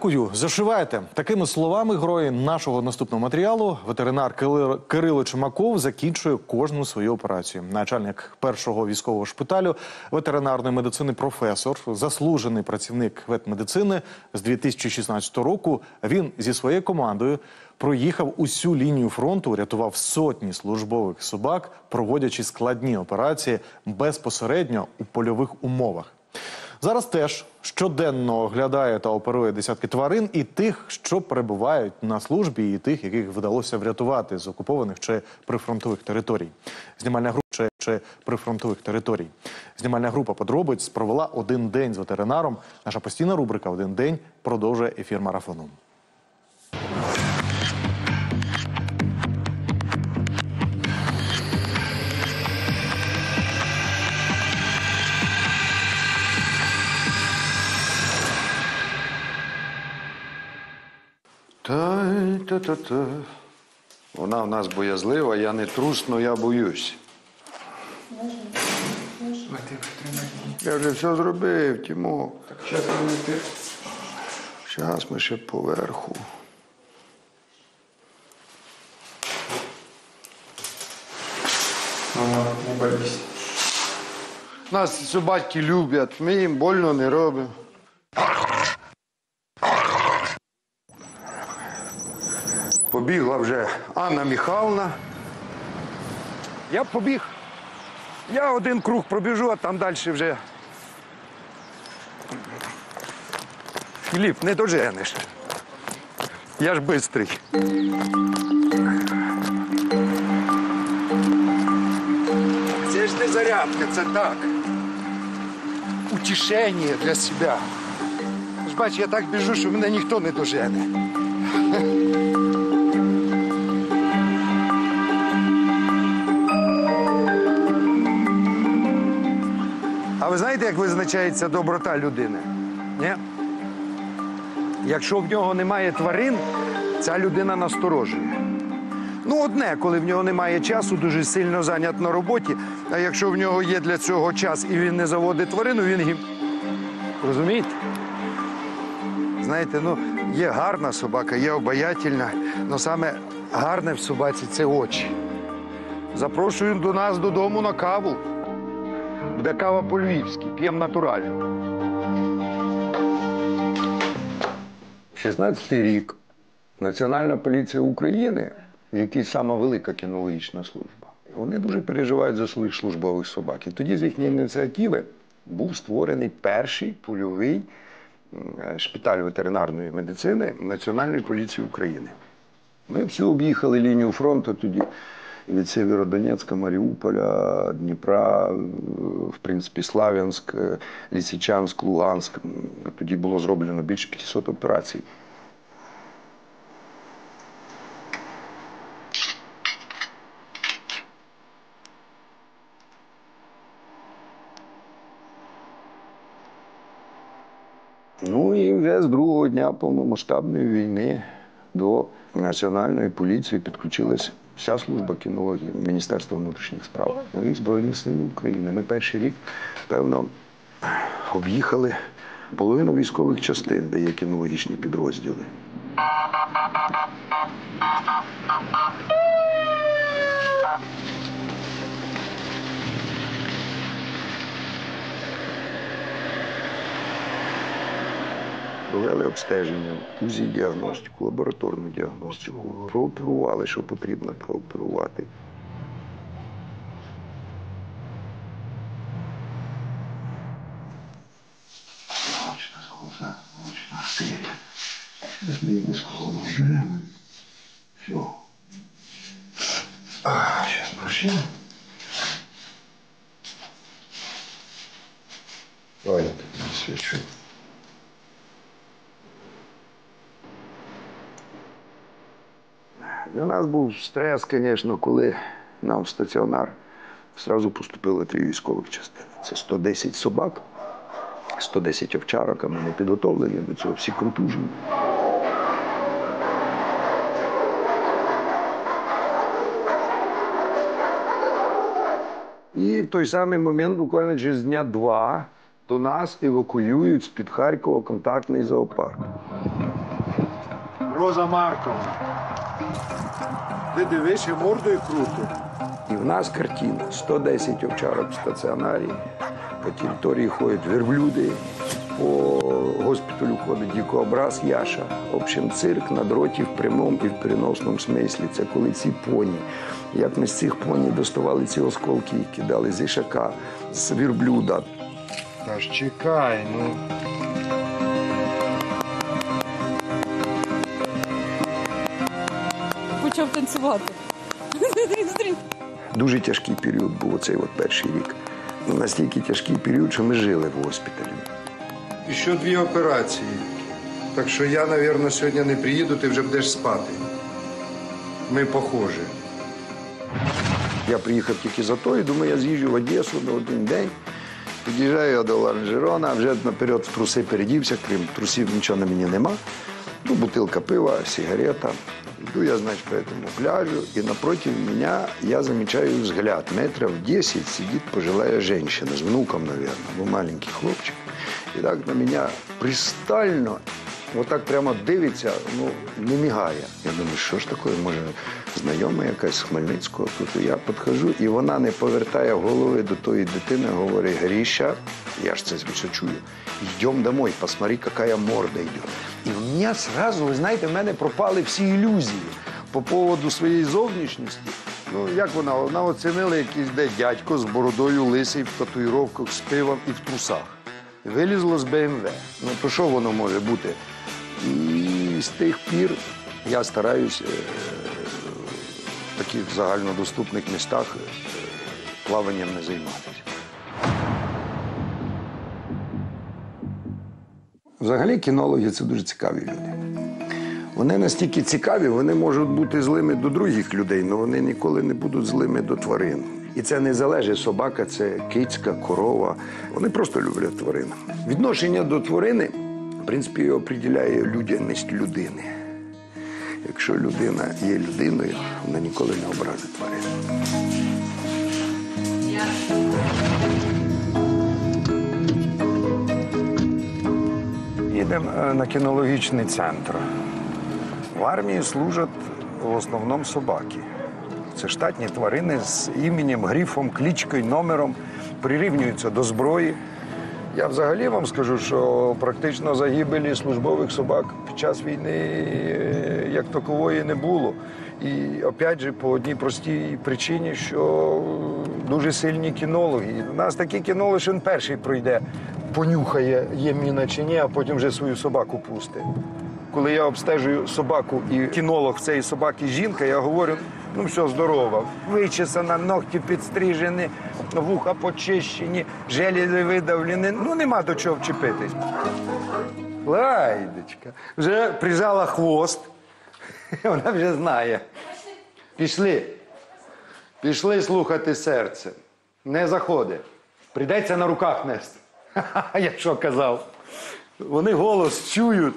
Дякую, зашивайте. Такими словами герої нашого наступного матеріалу ветеринар Кирило Чумаков закінчує кожну свою операцію. Начальник першого військового шпиталю ветеринарної медицини професор, заслужений працівник ветмедицини з 2016 року. Він зі своєю командою проїхав усю лінію фронту, рятував сотні службових собак, проводячи складні операції безпосередньо у польових умовах. Зараз теж щоденно оглядає та оперує десятки тварин, і тих, що перебувають на службі, і тих, яких вдалося врятувати з окупованих чи прифронтових територій. Знімальна група подробиць провела один день з ветеринаром. Наша постійна рубрика «Один день» продовжує ефір марафону. Та-та-та-та. Вона в нас боязлива, я не трус, но я боюсь. Я вже все зробив, Тімо. Так, зараз не ти. Зараз ми ще поверху. Мама, не борись. Нас собаки люблять, ми їм больно не робимо. Побігла вже Анна Михайловна. Я побіг. Я один круг пробіжу, а там далі вже. Філіп, не доженеш. Я ж бистрий. Це ж не зарядка, це так. Утішення для себе. Ж бач, я так біжу, що мене ніхто не дожене. А ви знаєте, як визначається доброта людини? Ні? Якщо в нього немає тварин, ця людина насторожує. Ну, одне, коли в нього немає часу, дуже сильно зайнят на роботі, а якщо в нього є для цього час і він не заводить тварину, він їм. Розумієте? Знаєте, ну, є гарна собака, є обаятельна, але саме гарне в собаці – це очі. Запрошую до нас додому на каву. Буде кава по-львівськи, п'ємо натурально. 16-й рік. Національна поліція України, в якій сама велика кінологічна служба, вони дуже переживають за своїх службових собак. І тоді з їхньої ініціативи був створений перший польовий шпиталь ветеринарної медицини Національної поліції України. Ми всі об'їхали лінію фронту тоді. Від Сєвєродонецька, Маріуполя, Дніпра, в принципі, Слав'янськ, Лисичанськ, Луганськ. Тоді було зроблено більше 500 операцій. Ну і вже з другого дня повномасштабної війни до Національної поліції підключилася вся служба кінології Міністерства внутрішніх справ і Збройних сил України. Ми перший рік, певно, об'їхали половину військових частин, де є кінологічні підрозділи. Провели обстеження, УЗІ-діагностику, лабораторну діагностику, прооперували, що потрібно прооперувати. Сейчас прощаем. Ой, свечу. Для нас був стрес, звісно, коли нам в стаціонар одразу поступили 3 військових частини. Це 110 собак, 110 овчарок, а ми не підготовлені до цього, всі контужені. І в той самий момент, буквально через дня 2, до нас евакуюють з-під Харкова контактний зоопарк. Роза Маркова. Ти дивишся мордою круто. І в нас картина. 110 овчарок в стаціонарі. По території ходять верблюди. По госпіталю ходить дикообраз Яша. В общем, цирк на дроті в прямому і в переносному смислі. Це коли ці поні, як ми з цих поні доставали ці осколки і кидали з ішака, з верблюда. Та ж чекай, ну. Почав танцювати. Дуже тяжкий період був оцей от перший рік. Настільки тяжкий період, що ми жили в госпіталі. І ще 2 операції. Так що я, мабуть, сьогодні не приїду, ти вже будеш спати. Ми похожі. Я приїхав тільки за то і думаю, я з'їжджу в Одесу на один день. Під'їжджаю я до Ланжерона, вже наперед в труси передівся, крім трусів нічого на мені нема. Ну, бутилка пива, сигарета. Иду я, значит, по этому пляжу, и напротив меня я замечаю взгляд. Метров 10 сидит пожилая женщина, с внуком, наверное, был маленький хлопчик. И так на меня пристально, вот так прямо дивиться, ну, не мигає. Я думаю, що ж таке, може, знайома якась з Хмельницького тут. І я підходжу, і вона не повертає голови до тої дитини, говорить: Гріша, я ж це звідси чую, йдемо домой, посмотри, яка морда йде. І в мене одразу, ви знаєте, в мене пропали всі ілюзії по поводу своєї зовнішності. Ну, як вона? Вона оцінила якийсь дядько з бородою, лисий, в татуїровках, з пивом і в трусах. Вилізло з БМВ. Ну, то що воно може бути? І з тих пір я стараюсь в таких загальнодоступних містах плаванням не займатися. Взагалі кінологи – це дуже цікаві люди. Вони настільки цікаві, вони можуть бути злими до других людей, але вони ніколи не будуть злими до тварин. І це не залежить, собака – це кицька, корова. Вони просто люблять тварин. Відношення до тварини, в принципі, определяє людяність людини. Якщо людина є людиною, вона ніколи не образить тварин. Їдемо на кінологічний центр. В армії служать в основному собаки. Це штатні тварини з іменем, грифом, кличкою, номером, прирівнюються до зброї. Я взагалі вам скажу, що практично загибелі службових собак під час війни як такової не було. І, опять же, по одній простій причині, що дуже сильні кінологи. У нас такі кінологи, що він перший пройде, понюхає, є міна чи ні, а потім вже свою собаку пустить. Коли я обстежую собаку і кінолог в цієї собаки жінка, я говорю: ну все, здорова, вичесана, ногті підстрижені, вуха почищені, желізи видавлені, ну нема до чого вчепитись. Лайдочка, вже прижала хвост, вона вже знає. Пішли. Пішли слухати серце. Не заходить. Прийдеться на руках нести. Я що казав? Вони голос чують.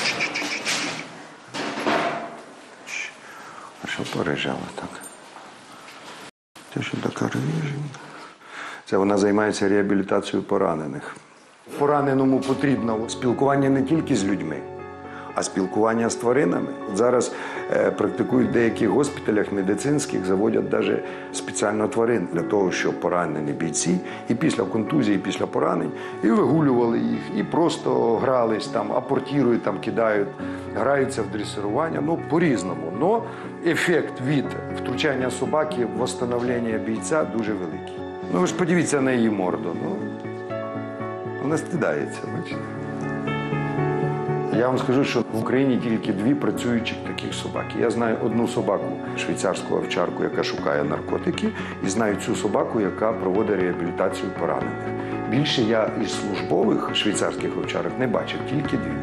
А що порижала так? Це що така риженька? Це вона займається реабілітацією поранених. Пораненому потрібно спілкування не тільки з людьми, а спілкування з тваринами. От зараз практикують в деяких госпіталях медицинських, заводять навіть спеціально тварин для того, щоб поранені бійці і після контузії, і після поранень, і вигулювали їх, і просто грались там, апортірують, там, кидають, граються в дресирування, ну, по-різному. Но ефект від втручання собаки в восстановлення бійця дуже великий. Ну, ви ж подивіться на її морду. Ну, вона стидається, бачите. Я вам скажу, що в Україні тільки 2 працюючих таких собаки. Я знаю одну собаку, швейцарську овчарку, яка шукає наркотики, і знаю цю собаку, яка проводить реабілітацію поранених. Більше я із службових швейцарських овчарок не бачив, тільки 2.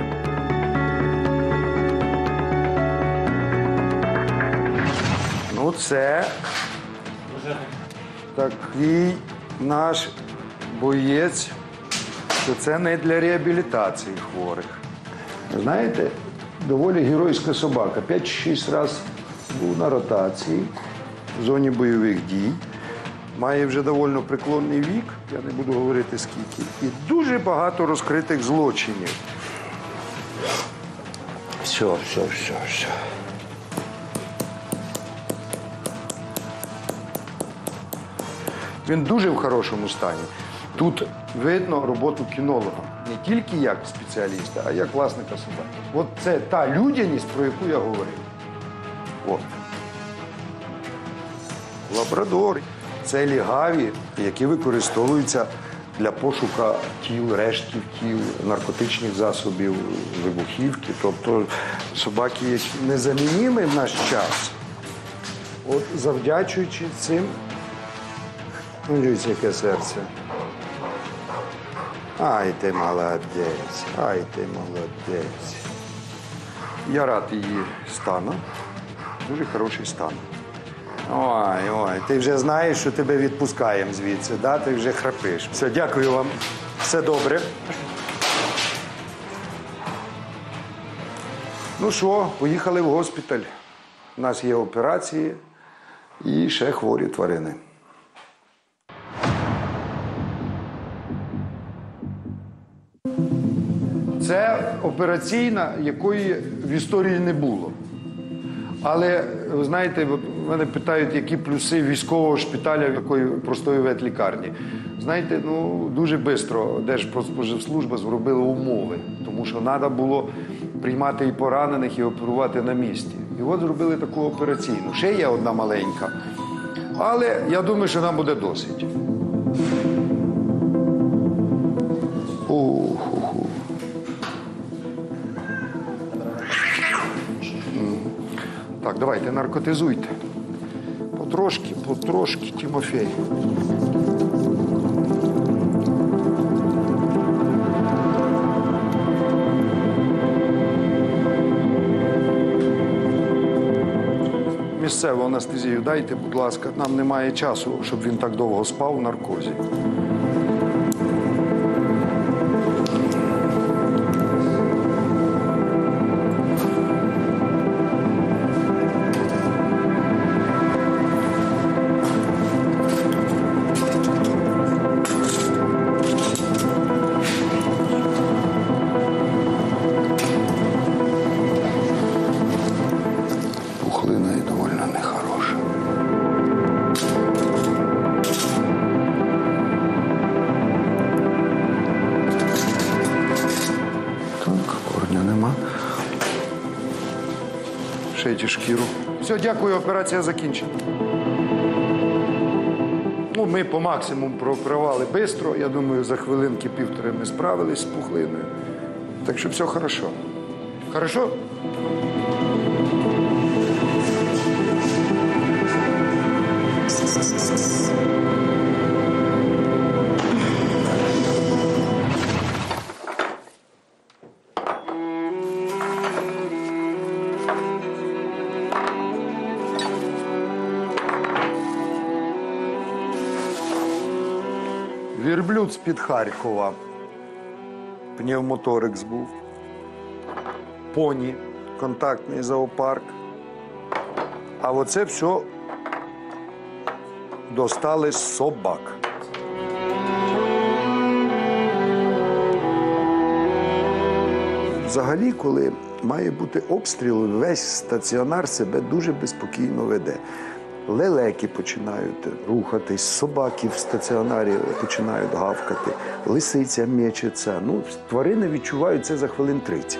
Ну, це такий наш боєць, що це не для реабілітації хворих. Знаєте, доволі геройська собака. 5-6 разів був на ротації в зоні бойових дій. Має вже доволі преклонний вік, я не буду говорити скільки. І дуже багато розкритих злочинів. Все. Він дуже в хорошому стані. Тут видно роботу кінолога. Не тільки як спеціаліста, а як власника собаки. От це та людяність, про яку я говорив. От. Лабрадори. Це лігаві, які використовуються для пошуку тіл, рештків тіл, наркотичних засобів, вибухівки. Тобто собаки є незамінними в наш час. От завдячуючи цим, ну, дивіться, яке серце. Ай, ти молодець, ай, ти молодець. Я рад її стану. Дуже хороший стан. Ой, ти вже знаєш, що тебе відпускаємо звідси, да? Ти вже храпиш. Все, дякую вам. Все добре. Ну що, поїхали в госпіталь. У нас є операції і ще хворі тварини. Це операційна, якої в історії не було. Але, ви знаєте, мене питають, які плюси військового шпиталя такої простої ветлікарні. Знаєте, ну, дуже швидко Держпродспоживслужба зробила умови, тому що треба було приймати і поранених, і оперувати на місці. І от зробили таку операційну. Ще є одна маленька, але я думаю, що нам буде досить. Так, давайте, наркотизуйте. Потрошки, Тимофій. Місцеву анестезію дайте, будь ласка. Нам немає часу, щоб він так довго спав в наркозі. Пухлина і доволі нехороша. Так, корня нема. Шийте шкіру. Все, дякую, операція закінчена. Ну, ми по максимуму прооперували швидко. Я думаю, за хвилинки-півтори ми справились з пухлиною. Так що все хорошо. Хорошо? Вірблюд з-під Харкова. Пневмоторикс був. Поні, контактний зоопарк. А оце все достали з собак. Взагалі, коли має бути обстріл, весь стаціонар себе дуже безпокійно веде. Лелеки починають рухатись, собаки в стаціонарі починають гавкати, лисиця мечеться. Ну, тварини відчувають це за хвилин 30.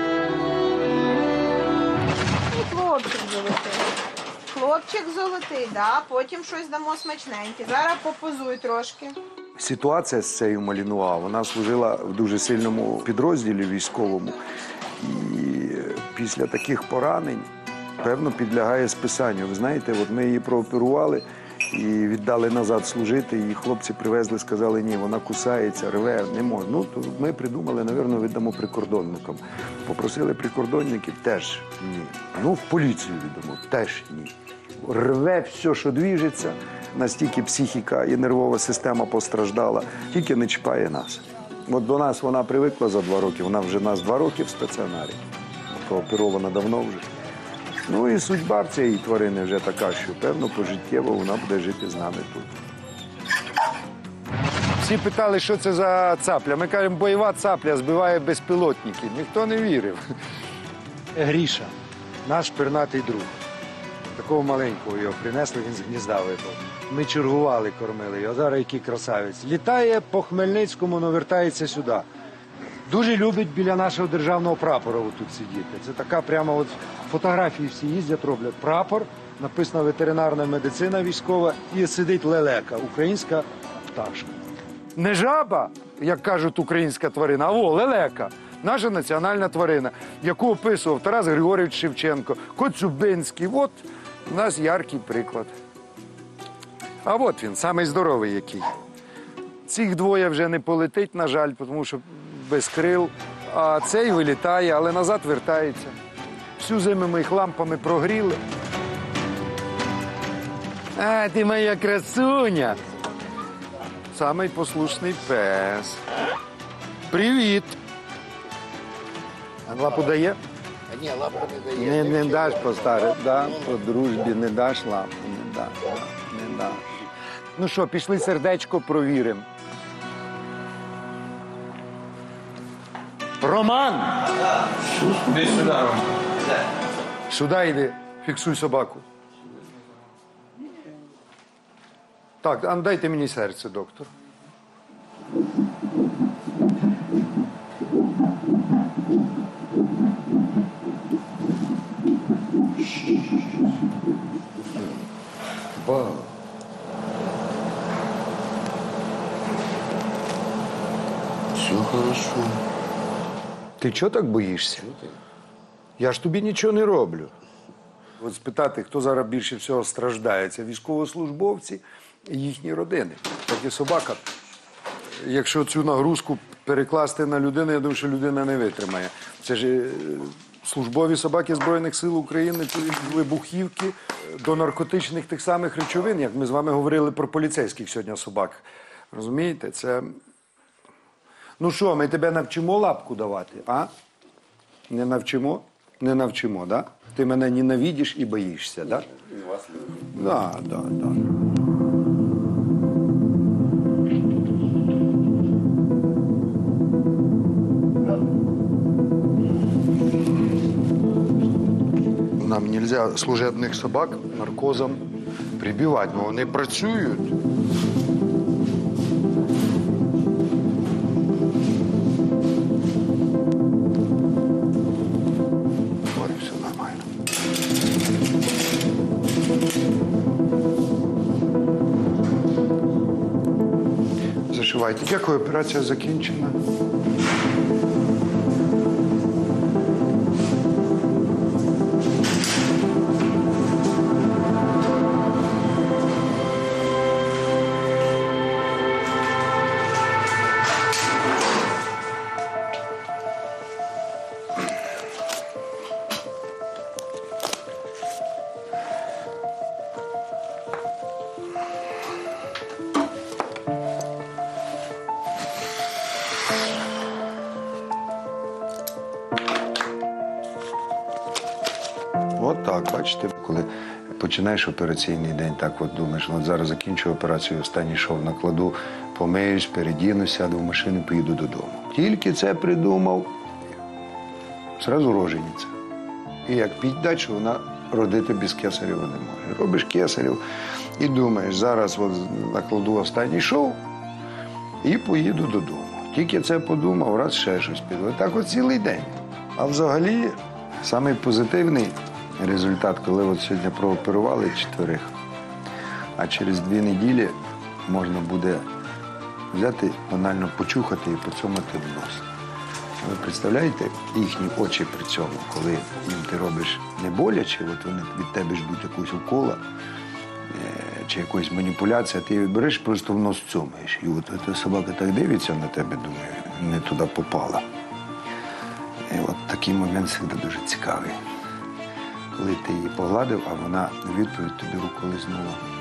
І хлопчик золотий. Хлопчик золотий, да. Потім щось дамо смачненьке. Зараз попозуй трошки. Ситуація з цією Малінуа, вона служила в дуже сильному підрозділі військовому. І після таких поранень, певно, підлягає списанню. Ви знаєте, от ми її прооперували і віддали назад служити. Її хлопці привезли, сказали, ні, вона кусається, рве, не може. Ну, то ми придумали, напевно, віддамо прикордонникам. Попросили прикордонників, теж ні. Ну, в поліцію віддамо, теж ні. Рве все, що двіжиться, настільки психіка і нервова система постраждала, тільки не чіпає нас. От до нас вона привикла за 2 роки, вона вже нас 2 роки в стаціонарі. Прооперована давно вже. Ну і судьба в цієї тварини вже така, що, певно, пожиттєво вона буде жити з нами тут. Всі питали, що це за цапля. Ми кажемо, бойова цапля збиває безпілотники. Ніхто не вірив. Гріша, наш пернатий друг. Такого маленького його принесли, він з гнізда випав. Ми чергували, кормили його. Зараз який красавець. Літає по Хмельницькому, но вертається сюди. Дуже любить біля нашого державного прапора тут сидіти. Це така прямо от фотографії всі їздять, роблять прапор, написано ветеринарна медицина військова і сидить лелека, українська пташка. Не жаба, як кажуть, українська тварина, а лелека. Наша національна тварина, яку описував Тарас Григорійович Шевченко, Коцюбинський. От у нас яркий приклад. А от він, самий здоровий який. Цих двоє вже не полетить, на жаль, тому що без крил. А цей вилітає, але назад вертається. Всю зиму ми їх лампами прогріли. А, ти моя красуня. Самий послушний пес. Привіт. А лапу дає? Ні, лапу не дає. Не даш по старе, да, по дружбі не даш лапу, не даш. Ну що, пішли сердечко провіримо. Роман! Іди сюди, Ром. Сюди йди, фіксуй собаку. Так, а дайте мені серце, доктор. Ба. Все хорошо. Ти чого так боїшся? Я ж тобі нічого не роблю. От спитати, хто зараз більше всього страждає, це військовослужбовці і їхні родини. Так і собака. Якщо цю нагрузку перекласти на людину, я думаю, що людина не витримає. Це ж службові собаки Збройних сил України, від вибухівки до наркотичних тих самих речовин, як ми з вами говорили про поліцейських сьогодні собак. Розумієте? Це... Ну що, ми тебе навчимо лапку давати, а? Не навчимо? Не навчимо, да? Ти мене ненавидиш і боїшся, да? І вас люблю. Да. Нам нельзя служебных собак наркозом прибивать, бо вони працюють. Ой, все нормально. Зашивайте. Дякую, операція закінчена. От так, бачите, коли починаєш операційний день, так от думаєш, от зараз закінчу операцію, останній шов накладу, помиюсь, передінусь, сяду в машину, поїду додому. Тільки це придумав, зразу рожениця. І як піддать, що вона родити без кесарєва не може. Робиш кесарів і думаєш, зараз от накладу останній шов і поїду додому. Тільки це подумав, раз ще щось піде. Так от цілий день. А взагалі, самий позитивний результат, коли от сьогодні прооперували 4, а через 2 неділі можна буде взяти, банально почухати і поцьомати в нос. Ви представляєте їхні очі при цьому, коли їм ти робиш не боляче, от вони від тебе ждуть якогось укола чи якоїсь маніпуляції, а ти її береш, просто в нос цьомаєш. І от ця собака так дивиться на тебе, думає, не туди попала. І от такий момент завжди дуже цікавий. Коли ти її погладив, а вона у відповідь тобі руку лизнула.